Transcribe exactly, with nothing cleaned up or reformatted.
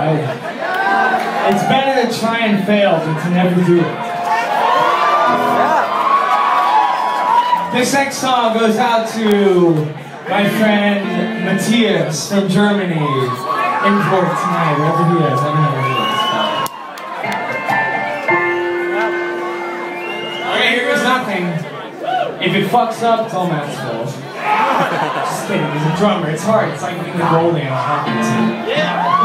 I, it's better to try and fail than to never do it. This next song goes out to my friend Matthias from Germany. Import tonight, wherever he is. I don't know where he is. Okay, here goes nothing. If it fucks up, it's all Matt's fault. Just kidding, he's a drummer. It's hard. It's like being the Goldie on a hockey team. Yeah.